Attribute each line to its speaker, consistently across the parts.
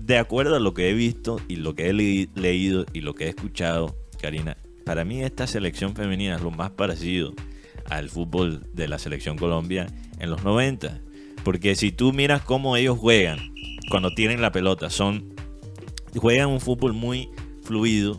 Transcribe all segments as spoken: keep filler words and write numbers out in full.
Speaker 1: de acuerdo a lo que he visto y lo que he le leído y lo que he escuchado, Karina, para mí esta selección femenina es lo más parecido al fútbol de la selección Colombia en los noventa. Porque si tú miras cómo ellos juegan cuando tienen la pelota, son juegan un fútbol muy fluido,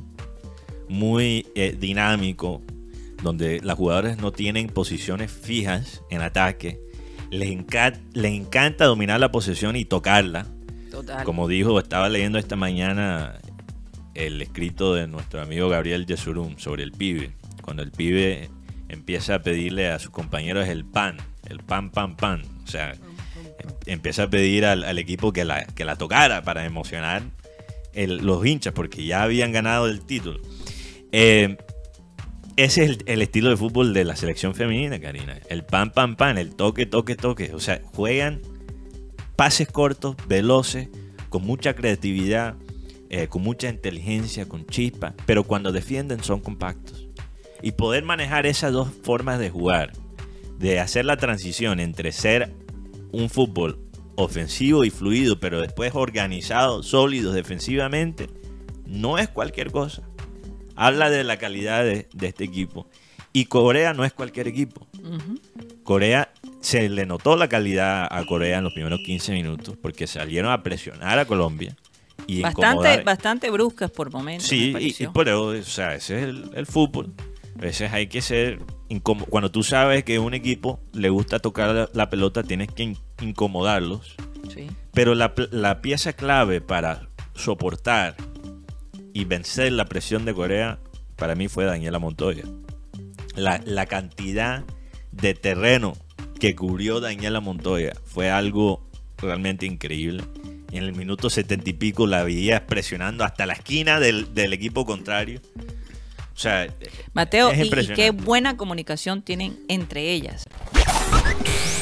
Speaker 1: muy eh, dinámico, donde las jugadoras no tienen posiciones fijas en ataque. Les, enca les encanta dominar la posesión y tocarla.
Speaker 2: Total.
Speaker 1: Como dijo, estaba leyendo esta mañana el escrito de nuestro amigo Gabriel Yesurum sobre el pibe. Cuando el pibe empieza a pedirle a sus compañeros el pan, el pan, pan, pan. O sea, empieza a pedir al, al equipo que la, que la tocara para emocionar el, los hinchas, porque ya habían ganado el título. Eh, ese es el, el estilo de fútbol de la selección femenina, Karina. El pan, pan, pan, el toque, toque, toque. O sea, juegan pases cortos, veloces, con mucha creatividad, eh, con mucha inteligencia, con chispa, pero cuando defienden son compactos. Y poder manejar esas dos formas de jugar, de hacer la transición entre ser un fútbol ofensivo y fluido, pero después organizado, sólido defensivamente, no es cualquier cosa. Habla de la calidad de, de este equipo. Y Corea no es cualquier equipo. Uh-huh. Corea, se le notó la calidad a Corea en los primeros quince minutos, porque salieron a presionar a Colombia. Y
Speaker 2: bastante, bastante bruscas por momentos.
Speaker 1: Sí, y, y por eso, o sea, ese es el, el fútbol. A veces hay que ser incómodo. Cuando tú sabes que a un equipo le gusta tocar la, la pelota, tienes que in incomodarlos.
Speaker 2: Sí.
Speaker 1: Pero la, la pieza clave para soportar y vencer la presión de Corea, para mí fue Daniela Montoya. La, la cantidad de terreno que cubrió Daniela Montoya fue algo realmente increíble. Y en el minuto setenta y pico la veía presionando hasta la esquina del, del equipo contrario. O sea,
Speaker 2: Mateo, y, y qué buena comunicación tienen entre ellas.